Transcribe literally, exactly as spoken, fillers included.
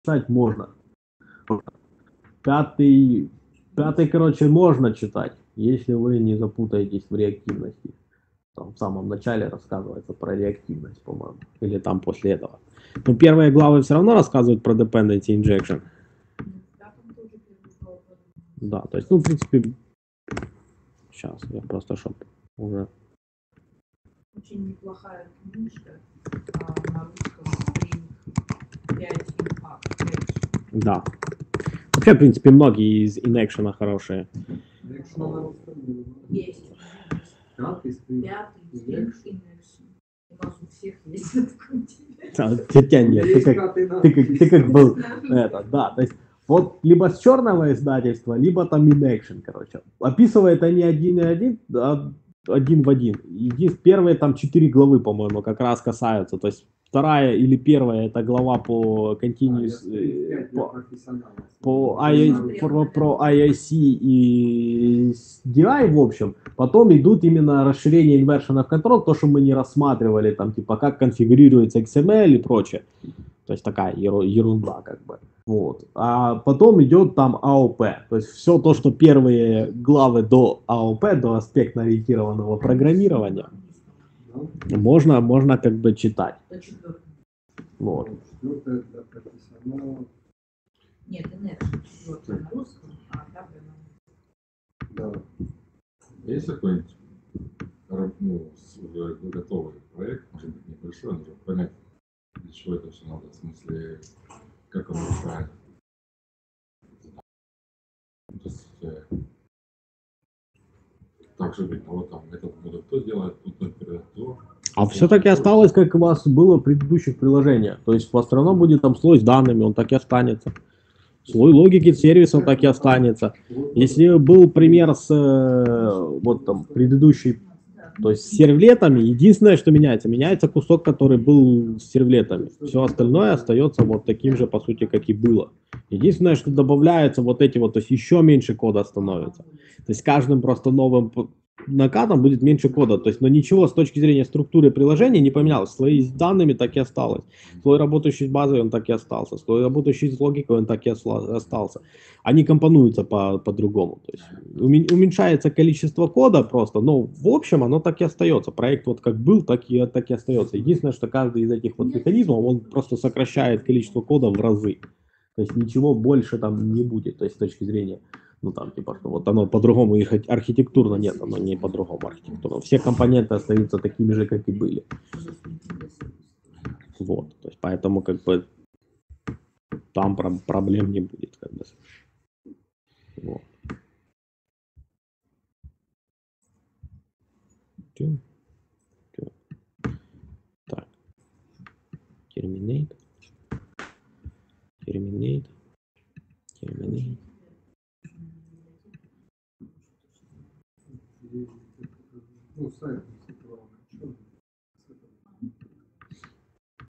читать можно. Пятый, пятый, короче, можно читать, если вы не запутаетесь в реактивности. Там в самом начале рассказывается про реактивность, по-моему, или там после этого. Но первые главы все равно рассказывают про dependency injection. Да, то есть, ну, в принципе, сейчас я просто чтоб уже. Очень неплохая книжка, а на русском пять Impact. Да. Вообще, в принципе, многие из InAction хорошие. Есть. Пятый Spring InAction. У нас у всех есть этот континент. Тебя нет, ты как, ты как, ты как был, это, да, то есть, вот либо с черного издательства, либо там InAction, короче. Описывает они один и один, а один в один. И первые там четыре главы, по-моему, как раз касаются, то есть вторая или первая это глава по continuous, а, по, по I, про, про ай ай си и ди ай, в общем. Потом идут именно расширение inversion of control, то, что мы не рассматривали, там, типа, как конфигурируется икс эм эль и прочее. То есть такая ерунда, как бы. Вот. А потом идет там эй о пи. То есть все то, что первые главы до эй о пи, до аспектно-ориентированного программирования, можно, можно как бы читать. Вот. Нет, InAction четвертый на русском, а пятый на... Да. Есть какой-нибудь, ну, уже готовый проект, может быть, небольшой, но понять, для чего это все надо, в смысле, как он решает. То есть, так же быть, вот там, этот будет кто делает, тут, например, то. А все-таки осталось, как у вас было в предыдущих приложениях. То есть у вас все равно будет там слой с данными, он так и останется. Слой логики сервиса так и останется. Если был пример с вот там предыдущей, то есть с сервлетами, единственное, что меняется, меняется кусок, который был с сервлетами. Все остальное остается вот таким же, по сути, как и было. Единственное, что добавляется вот эти вот, то есть еще меньше кода становится. То есть каждым просто новым накатом будет меньше кода. То есть, но ничего с точки зрения структуры приложения не поменялось. Слой с данными так и осталось. Слой, работающий с базой, он так и остался. Слой, работающий с логикой, он так и остался. Они компонуются по- по-другому. То есть уменьшается количество кода просто, но в общем оно так и остается. Проект вот как был, так и, так и остается. Единственное, что каждый из этих вот механизмов, он просто сокращает количество кода в разы. То есть ничего больше там не будет. То есть с точки зрения, ну там типа, что вот оно по-другому, их архитектурно нет, оно не по-другому архитектурно. Все компоненты остаются такими же, как и были. Вот, то есть поэтому как бы там про- проблем не будет. Как бы. Вот. Так. Terminate. Terminate. Terminate. Ну, сайт.